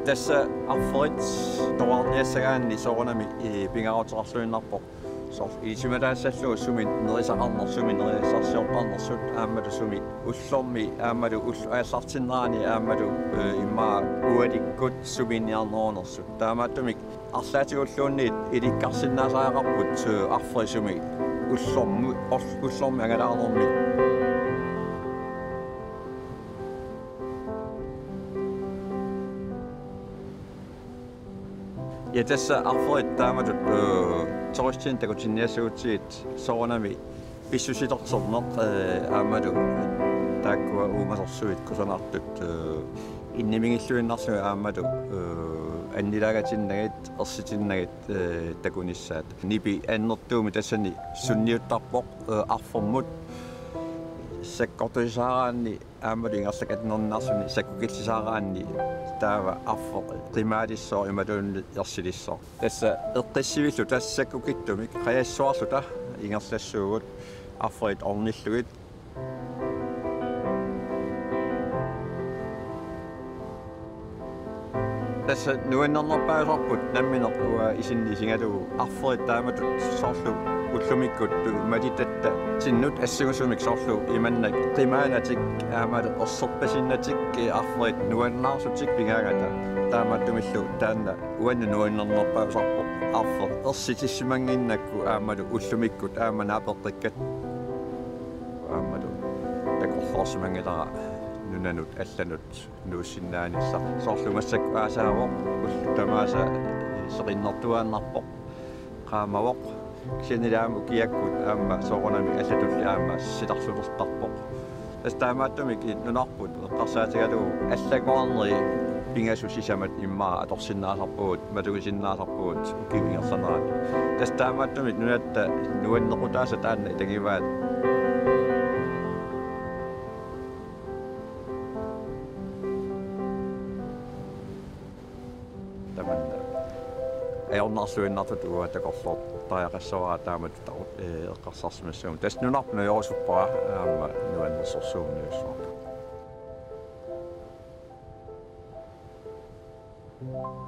tässä affoit tuollaisessakaan soonami pingautaraslunarpo so isimadaassalluu sumin nerisaqarnersumin nerisarsiorparnersut aammatu sumi ullormi aammatu ullaasartinnaani aammatu imma uadikkut suminiarnoonersut taamaattumik arlaatiulluunniit ilikkarsinnaasaqarput arfrisumi ullormi angalaarnermi ja tässä affoit taamatut toristin takutinniassuutsiit soonami pissusitorsornert aammatu taakkua uumasorsuit kusanartut innimingilluinnarsuu aammatu annilagatinnagat ersitinnagat takunissaat nipi annertuumi tassani sunniuttarpoq arformut sakkortuisaaraanni aammatu ingerlakatnernarsuni sakkukillisaaraanni taava affoq qimaatissoo imatuunni ersilissoo tassa eqqissivillu tassakkukittumik qajaassuarluta ingerlassuugut affoit ornillugit tässä nuinnernerpaasorput namminertua isinnisingalu affoit taamatut soorlu ullumikkut matitatta sinnut assugusumik soorlu imannak qimaanatik aamatu orsorpasinnatik affoit nuannarsutik pingaagata taamattumillu taanna uannu nuinnernerpaasorput affor ersitissumanginnakku aamatu ullumikkut aamana apertikkat aamatu takorlorsumangilara nunanut allanut nuussinnaanissa soorlumassakku aasaavoq ullutamaasa seqinnertuaannarpoq qaamavoq kianilaamu kiakkut aamma soorunami allatulli aamma sitarsulertarpoq tastaamaattumik nunarput eqqarsaatigalu allaguarneri pingasusisisamat immaa atorsinnaasarpuut matugisinnaasarpuut ukivingersanaat tastaamaattumik nunatta nuannequtaasa taanna itagivaat aornarsuinnartut uatakorlort taaqassoraa taamat eqqarsarsimassuum tas nunarpnu jorusuppara aamma nuannersorsuumniussuarta